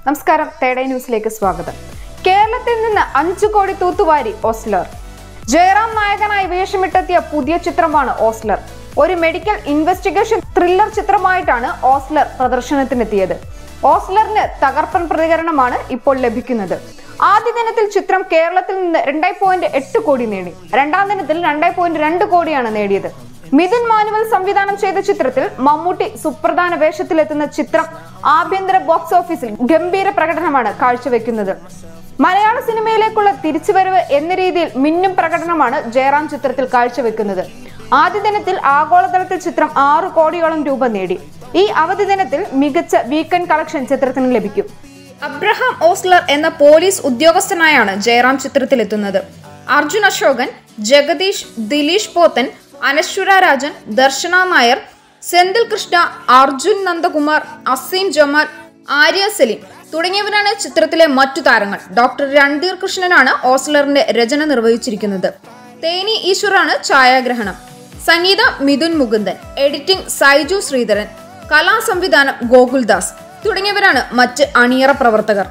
നമസ്കാരം, തേടൈ ന്യൂസിലേക്ക് സ്വാഗതം. കേരളത്തിൽ നിന്ന് 5 കോടി തൂത്തുവാരി ഓസ്ലർ. ജയറാം നായകനായി വേഷമിട്ടെത്തിയ പുതിയ ചിത്രമാണ് ഓസ്ലർ. ഒരു മെഡിക്കൽ ഇൻവെസ്റ്റിഗേഷൻ ത്രില്ലർ ചിത്രമായിട്ടാണ് ഓസ്ലർ പ്രദർശനത്തിനെത്തിയത്. ഓസ്ലറിന് തകർപ്പൻ പ്രതികരണമാണ് ഇപ്പോൾ ലഭിക്കുന്നത്. ആദ്യ ദിനത്തിൽ ചിത്രം കേരളത്തിൽ നിന്ന് 2.8 കോടി നേടി. രണ്ടാം ദിനത്തിൽ 2.2 കോടിയാണ് നേടിയത്. മിഥുൻ മാനുവൽ സംവിധാനം ചെയ്ത ചിത്രത്തിൽ മമ്മൂട്ടി സുപ്രധാന വേഷത്തിലെത്തുന്ന ചിത്രം ആഭ്യന്തര ബോക്സ് ഓഫീസിൽ ഗംഭീര പ്രകടനമാണ് കാഴ്ചവെക്കുന്നത്. മലയാള സിനിമയിലേക്കുള്ള തിരിച്ചുവരവ് എന്ന രീതിയിൽ മിന്നും പ്രകടനമാണ് ജയറാം ചിത്രത്തിൽ കാഴ്ചവെക്കുന്നത്. ആദ്യ ദിനത്തിൽ ആഗോളതലത്തിൽ ചിത്രം 6 കോടിയോളം രൂപ നേടി. ഈ അവധി ദിനത്തിൽ മികച്ച വീക്കെൻഡ് കളക്ഷൻ ചിത്രത്തിന് ലഭിക്കും. അബ്രഹാം ഓസ്ലർ എന്ന പോലീസ് ഉദ്യോഗസ്ഥനായാണ് ജയറാം ചിത്രത്തിലെത്തുന്നത്. അർജുൻ അശോകൻ, ജഗദീഷ്, ദിലീഷ് പോത്തൻ, അനശ്വര രാജൻ, ദർശന നായർ, സെന്തിൽ കൃഷ്ണ, അർജുൻ നന്ദകുമാർ, അസീം ജമാൽ, ആര്യ സലീം തുടങ്ങിയവരാണ് ചിത്രത്തിലെ മറ്റു താരങ്ങൾ. ഡോക്ടർ രൺധീർ കൃഷ്ണനാണ് ഓസ്ലറിന്റെ രചന നിർവഹിച്ചിരിക്കുന്നത്. തേനി ഈശ്വറാണ് ഛായാഗ്രഹണം. സംഗീതം മിഥുൻ മുകുന്ദൻ, എഡിറ്റിംഗ് സൈജു ശ്രീധരൻ, കലാസംവിധാനം ഗോകുൽദാസ് തുടങ്ങിയവരാണ് മറ്റ് അണിയറ പ്രവർത്തകർ.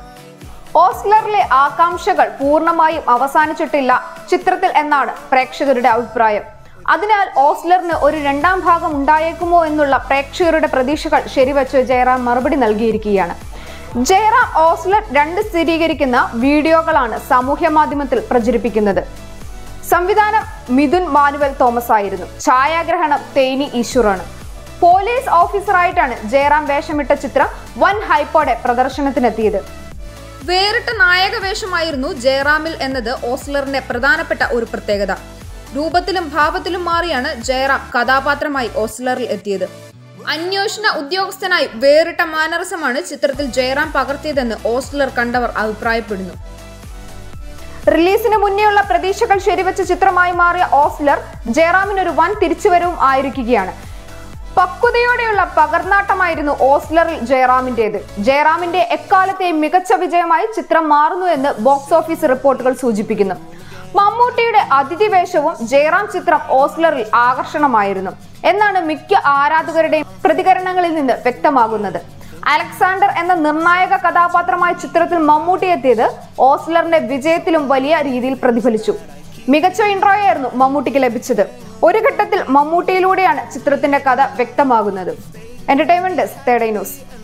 ഓസ്ലറിലെ ആകാംക്ഷകൾ പൂർണ്ണമായും അവസാനിച്ചിട്ടില്ല ചിത്രത്തിൽ എന്നാണ് പ്രേക്ഷകരുടെ അഭിപ്രായം. അതിനാൽ ഓസ്ലറിന് ഒരു രണ്ടാം ഭാഗം ഉണ്ടായേക്കുമോ എന്നുള്ള പ്രേക്ഷകരുടെ പ്രതീക്ഷകൾ ശരിവച്ച് ജയറാം മറുപടി നൽകിയിരിക്കുകയാണ്. ജയറാം ഓസ്ലർ 2 സ്ഥിരീകരിക്കുന്ന വീഡിയോകളാണ് സാമൂഹ്യ മാധ്യമത്തിൽ പ്രചരിപ്പിക്കുന്നത്. സംവിധാനം മിഥുൻ മാനുവൽ തോമസ് ആയിരുന്നു. ഛായാഗ്രഹണം തേനി ഈശ്വറാണ്. പോലീസ് ഓഫീസറായിട്ടാണ് ജയറാം വേഷമിട്ട ചിത്രം വൻ ഹൈപ്പോടെ പ്രദർശനത്തിനെത്തിയത്. വേറിട്ട നായക വേഷമായിരുന്നു ജയറാമിൽ എന്നത് ഓസ്ലറിന്റെ പ്രധാനപ്പെട്ട ഒരു പ്രത്യേകത. രൂപത്തിലും ഭാവത്തിലും മാറിയാണ് ജയറാം കഥാപാത്രമായി ഓസ്ലറിൽ എത്തിയത്. അന്വേഷണ ഉദ്യോഗസ്ഥനായി വേറിട്ട മാനറിസമാണ് ചിത്രത്തിൽ ജയറാം പകർത്തിയതെന്ന് ഓസ്ലർ കണ്ടവർ അഭിപ്രായപ്പെടുന്നു. റിലീസിന് മുന്നേയുള്ള പ്രതീക്ഷകൾ ശരിവെച്ച ചിത്രമായി മാറിയ ഓസ്ലർ ജയറാമിനൊരു വൻ തിരിച്ചുവരവും ആയിരിക്കുകയാണ്. പക്വതയോടെയുള്ള പകർന്നാട്ടമായിരുന്നു ഓസ്ലറിൽ ജയറാമിന്റേത്. ജയറാമിന്റെ എക്കാലത്തെയും മികച്ച വിജയമായി ചിത്രം മാറുന്നു എന്ന് ബോക്സ് ഓഫീസ് റിപ്പോർട്ടുകൾ സൂചിപ്പിക്കുന്നു. മമ്മൂട്ടിയുടെ അതിഥി വേഷവും ജയറാം ചിത്രം ഓസ്ലറിൽ ആകർഷണമായിരുന്നു എന്നാണ് മിക്ക ആരാധകരുടെയും പ്രതികരണങ്ങളിൽ നിന്ന് വ്യക്തമാകുന്നത്. അലക്സാണ്ടർ എന്ന നിർണായക കഥാപാത്രമായ ചിത്രത്തിൽ മമ്മൂട്ടി എത്തിയത് ഓസ്ലറിന്റെ വിജയത്തിലും വലിയ രീതിയിൽ പ്രതിഫലിച്ചു. മികച്ച ഇൻട്രോയായിരുന്നു മമ്മൂട്ടിക്ക് ലഭിച്ചത്. ഒരു ഘട്ടത്തിൽ മമ്മൂട്ടിയിലൂടെയാണ് ചിത്രത്തിന്റെ കഥ വ്യക്തമാകുന്നത്. എന്റർടൈൻമെന്റ് ഡെസ്ക്, തേടൈ ന്യൂസ്.